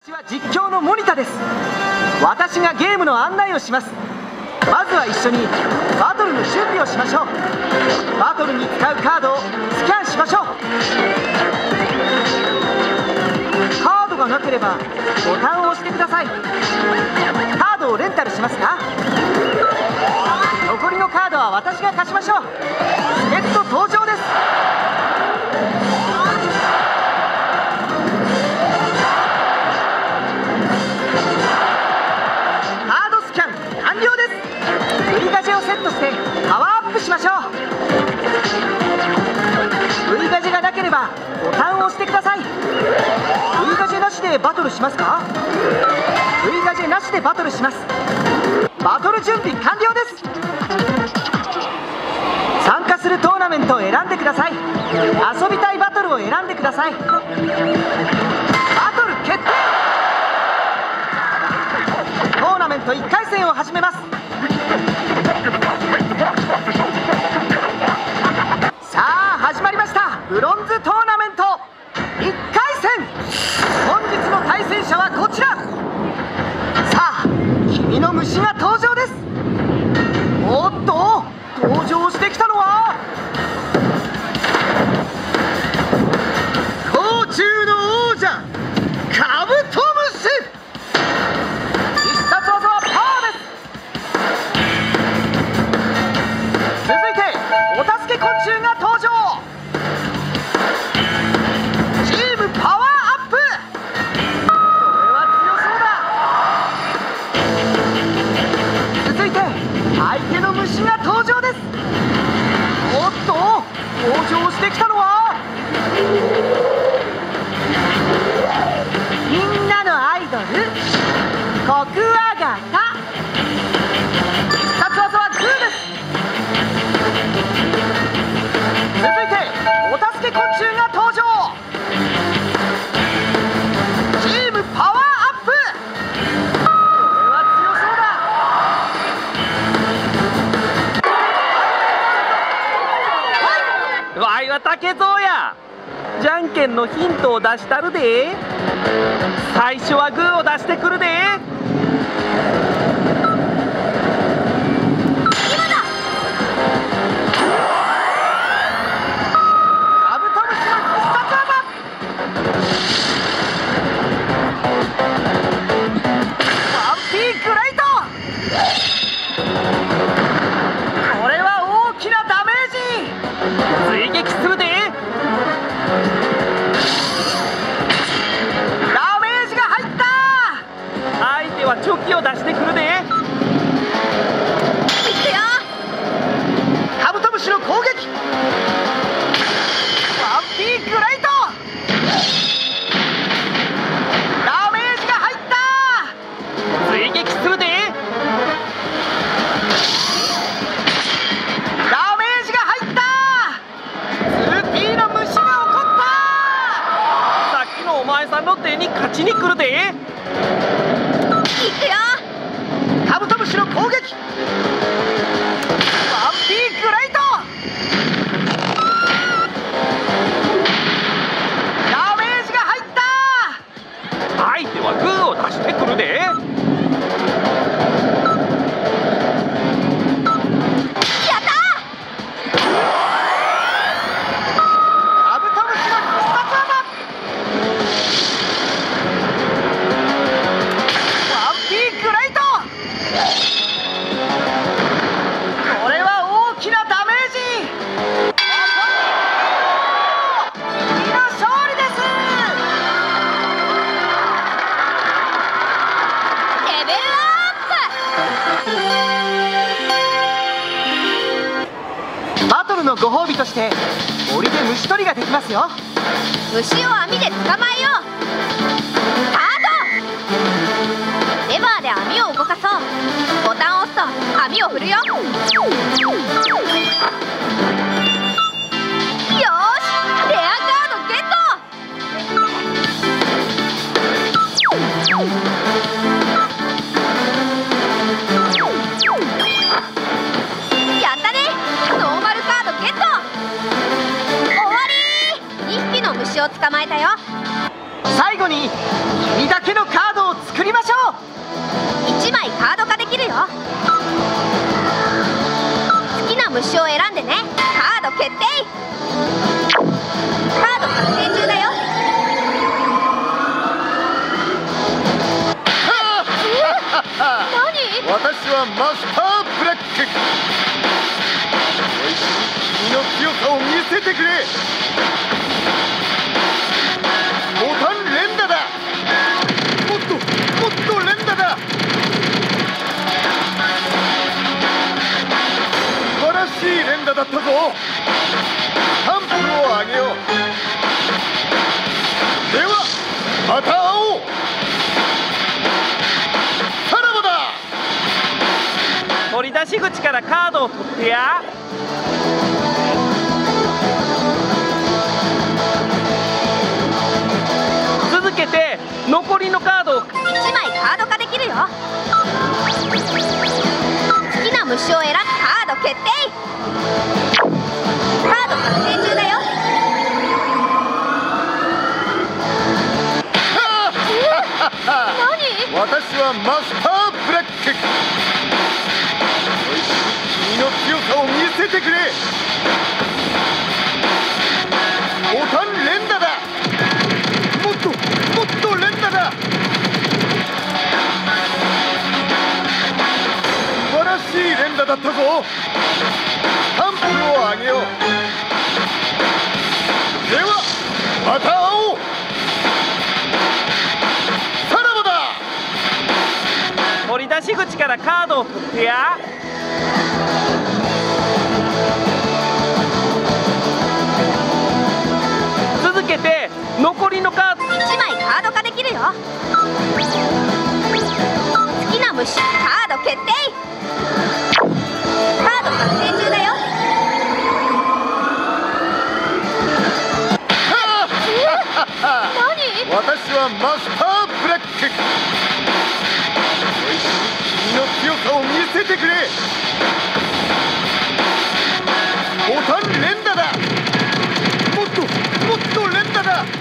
私は実況の森田です。私がゲームの案内をします。まずは一緒にバトルの準備をしましょう。バトルに使うカードをスキャンしましょう。カードがなければボタンを押してください。カードをレンタルしますか？残りのカードは私が貸しましょう。助っ人登場です。セットしてパワーアップしましょう。 V ガジェがなければボタンを押してください。 V ガジェなしでバトルしますか？ V ガジェなしでバトルします。バトル準備完了です。参加するトーナメントを選んでください。遊びたいバトルを選んでください。バトル決定。トーナメント1回戦を始めます。さあ始まりました。ブロンズトーナメント1回戦。本日の対戦者はこちら。さあ君の虫が登場です。おっと登場してきたのは甲虫の王者カブトムシ。必殺技はパワーです。続いてお助け昆虫が登場。チームパワーアップ。これは強そうだ。続いて相手の虫が登場です。おっと登場してきたのはみんなのアイドルコクワガタ。必殺技はグーです。続いてお助け昆虫が登場。チームパワーアップ。これは強そうだ。わいは竹蔵や。じゃんけんのヒントを出したるで。最初はグーを出してくるで。チョキを出してくるで。いくよ。カブトムシの攻撃。ワンピーグライト。ダメージが入った。追撃するで。ダメージが入った。2P の虫が怒った。さっきのお前さんの手に勝ちに来るで。いくよ。カブトムシの攻撃。ワンピーグライト。ダメージが入った。相手はグーを出してくるで。やった。カブトムシの必殺技。これは大きなダメージ。君の勝利です。レベルアップ。バトルのご褒美として森で虫取りができますよ。虫を網で捕まえよう。スタート。レバーで網を動かそう。ボタンを押すと網を振るよ。よーし、レアカードゲット。やったね。ノーマルカードゲット。終わり。2匹の虫を捕まえたよ。最後に君だけのカード私はマスターブラック。おいしい君の強さを見せてくれ。ボタン連打だ。もっと連打だ。素晴らしい連打だったぞ。タンプルを上げよう。ではまた会おう。さらばだ。 取り出し口からカードを取ってや。続けて残りのカードを 1枚カード化できるよ。好きな虫を選ぶカード決定。カード確定中だよ。何？ 私はマスターブラック。おいしい君の強さを見せてくれ。ボタン連打だ。もっと連打だ。素晴らしい連打だったぞ。タンプルを上げよう。ではまた会おう。さらばだ。 取り出し口からカードを取ってや。続けて残りのカード 1枚カード化できるよ。好きな虫カード決定。カード確定中だよ。何？ 私はマスターブラック。おいしい君の強さを見せてくれ。ボタン連打だ。もっと連打だ。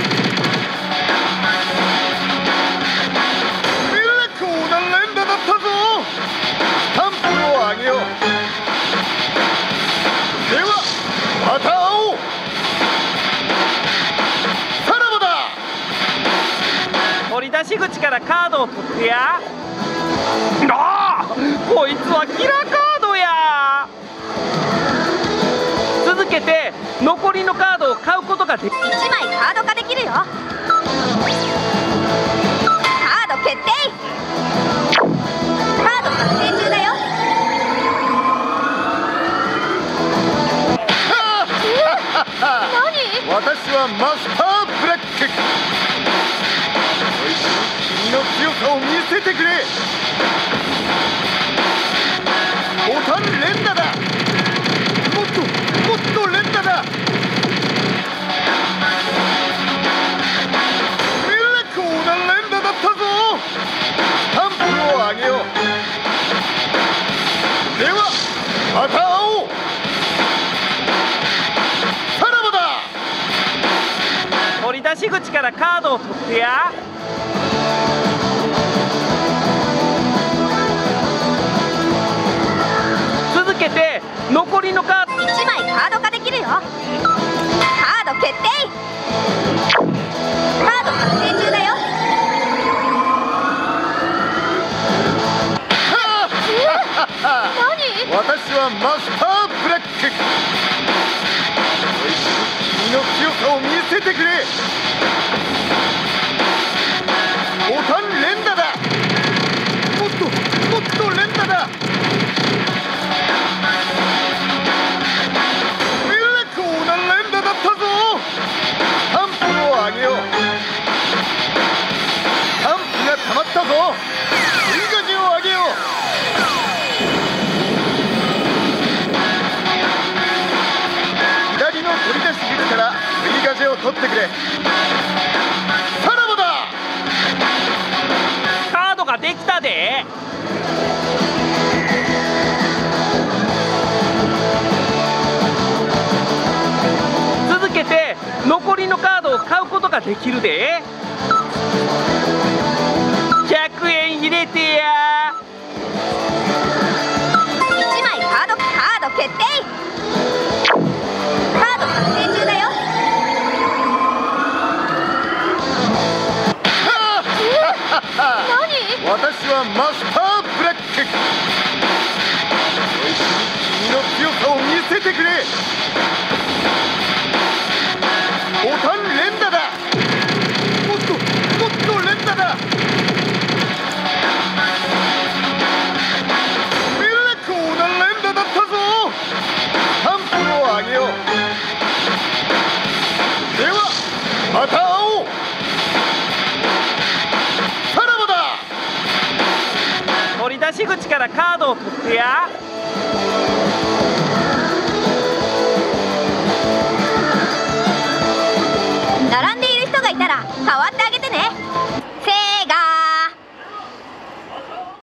結構な連打だったぞ。タンプルを上げよう。ではまた会おう。さらばだ。 取り出し口からカードを取ってや。こいつはキラーカードや。続けて残りのカードを買うことができる。 1枚カード化できるよ。カード決定。カード確定中だよ。何？ 私はマスターブラック。おいしい君の強さを見せてくれ。ボタン連打だ。もっと連打だ。結構な連打だったぞ。タンプルを上げよう。ではまた会おう。さらばだ。 取り出し口からカードを取ってや。続けて残りのカード 1枚カード化できるよ。カード決定。カード確定中だよ。何？ 私はマスターブラック。おいしい君の強さを見せてくれ。ボタン連打だ。もっと連打だ。結構な連打だったぞ。タンプルを上げよう。タンプが溜まったぞ。追加時を上げよう。左の取り出し口から追加時を取ってくれ。さらばだ。 カードができたで。続けて残りのカードを買うことができるで。100円入れてや。 1枚カード決定。カード確定中だよ。 私はマスターブラック。 ク。君の強さを見せてくれ。ボタン連打だ。もっと連打だ。結構な連打だったぞ。3分を上げよう。ではまた会おう。さらばだ。 取り出し口からカードを取ってや。 並ん